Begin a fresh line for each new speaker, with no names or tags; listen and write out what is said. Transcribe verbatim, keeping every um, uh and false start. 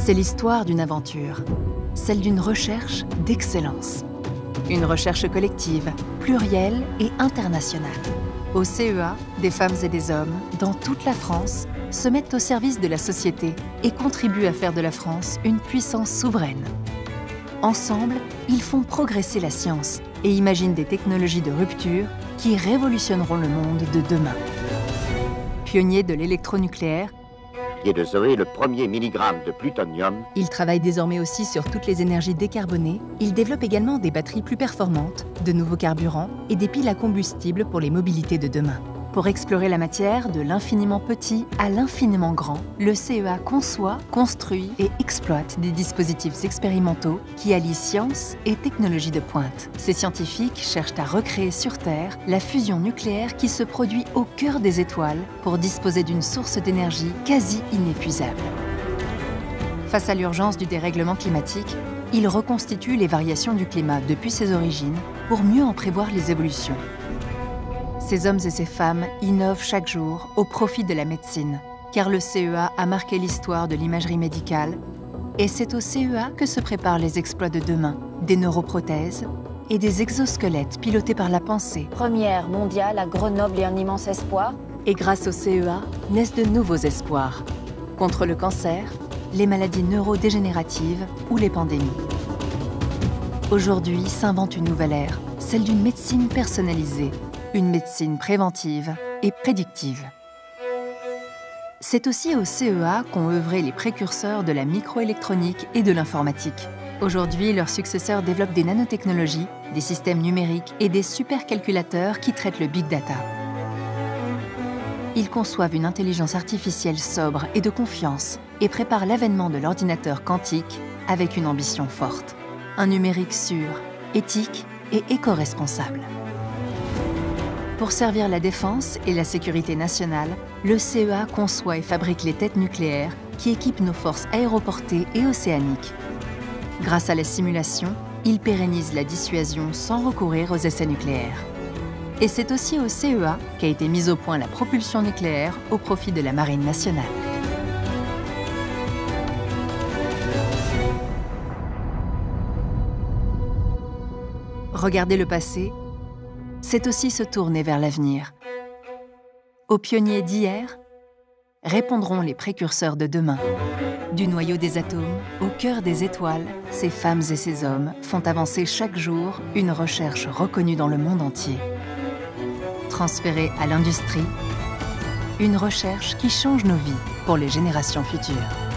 C'est l'histoire d'une aventure, celle d'une recherche d'excellence. Une recherche collective, plurielle et internationale. Au C E A, des femmes et des hommes, dans toute la France, se mettent au service de la société et contribuent à faire de la France une puissance souveraine. Ensemble, ils font progresser la science et imaginent des technologies de rupture qui révolutionneront le monde de demain. Pionniers de l'électronucléaire,
et de Zoé le premier milligramme de plutonium.
ils travaillent désormais aussi sur toutes les énergies décarbonées. Ils développent également des batteries plus performantes, de nouveaux carburants et des piles à combustible pour les mobilités de demain. Pour explorer la matière de l'infiniment petit à l'infiniment grand, le C E A conçoit, construit et exploite des dispositifs expérimentaux qui allient science et technologie de pointe. Ces scientifiques cherchent à recréer sur Terre la fusion nucléaire qui se produit au cœur des étoiles pour disposer d'une source d'énergie quasi inépuisable. Face à l'urgence du dérèglement climatique, ils reconstituent les variations du climat depuis ses origines pour mieux en prévoir les évolutions. Ces hommes et ces femmes innovent chaque jour au profit de la médecine, car le C E A a marqué l'histoire de l'imagerie médicale et c'est au C E A que se préparent les exploits de demain, des neuroprothèses et des exosquelettes pilotés par la pensée.
Première mondiale à Grenoble et un immense espoir.
Et grâce au C E A, naissent de nouveaux espoirs contre le cancer, les maladies neurodégénératives ou les pandémies. Aujourd'hui s'invente une nouvelle ère, celle d'une médecine personnalisée, une médecine préventive et prédictive. C'est aussi au C E A qu'ont œuvré les précurseurs de la microélectronique et de l'informatique. Aujourd'hui, leurs successeurs développent des nanotechnologies, des systèmes numériques et des supercalculateurs qui traitent le big data. Ils conçoivent une intelligence artificielle sobre et de confiance et préparent l'avènement de l'ordinateur quantique avec une ambition forte. Un numérique sûr, éthique et éco-responsable. Pour servir la défense et la sécurité nationale, le C E A conçoit et fabrique les têtes nucléaires qui équipent nos forces aéroportées et océaniques. Grâce à la simulation, il pérennise la dissuasion sans recourir aux essais nucléaires. Et c'est aussi au C E A qu'a été mise au point la propulsion nucléaire au profit de la Marine nationale. Regarder le passé, c'est aussi se tourner vers l'avenir. Aux pionniers d'hier répondront les précurseurs de demain. Du noyau des atomes au cœur des étoiles, ces femmes et ces hommes font avancer chaque jour une recherche reconnue dans le monde entier. Transférée à l'industrie, une recherche qui change nos vies pour les générations futures.